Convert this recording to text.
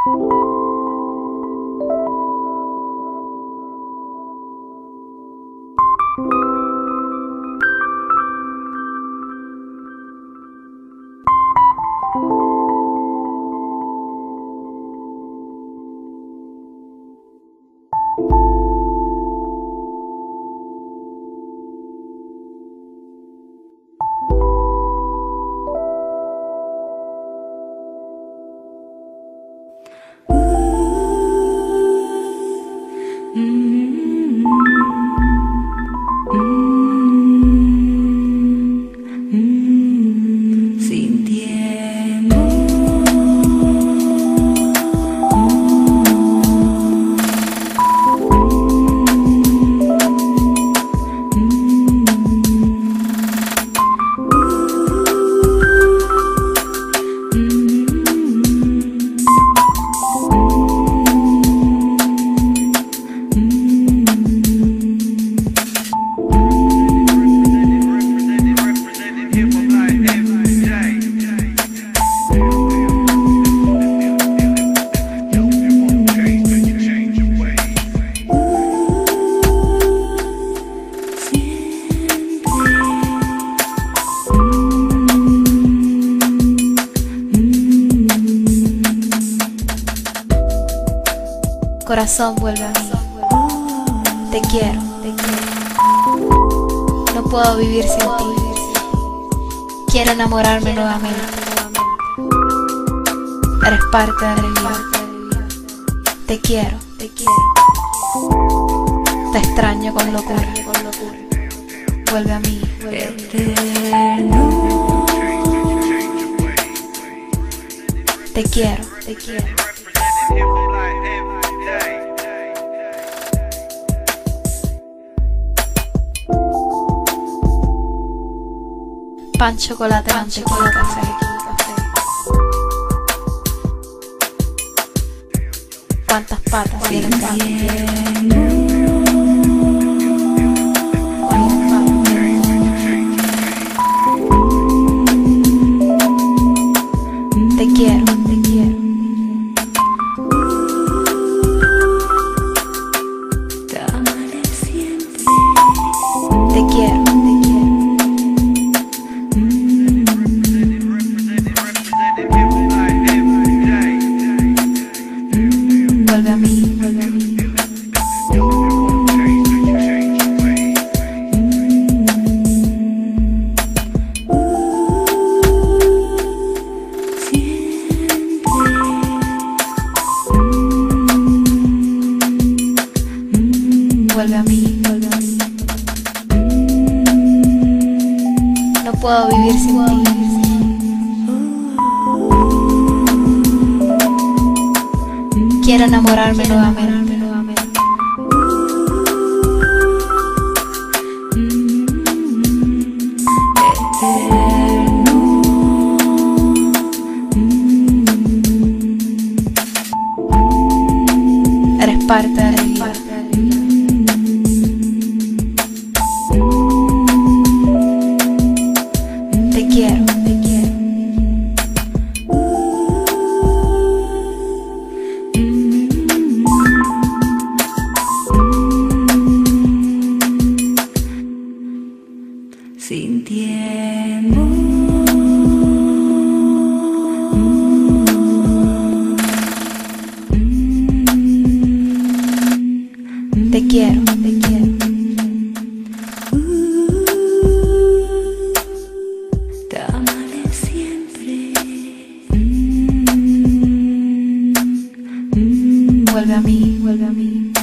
Corazón, vuelve a mí. Te quiero, te quiero. No puedo vivir sin ti. Quiero enamorarme nuevamente. Eres parte de mi vida. Te quiero, te quiero. Te extraño con locura. Vuelve a mí, vuelve a mí. Te quiero, te quiero. Pan, chocolate, mantequilla, café. ¿Cuántas patas tiene el gato? Te quiero, te quiero. Te amaré siempre. Te quiero, te quiero. Vuelve a mí, vuelve a mí. Vuelve a mí, vuelve a mí. No puedo vivir sin ti. Quiero enamorarme nuevamente. Eres parte de mi vida. Te quiero, te quiero. Sintiendo. Te quiero, te quiero. Te amaré siempre. Vuelve a mí, vuelve a mí.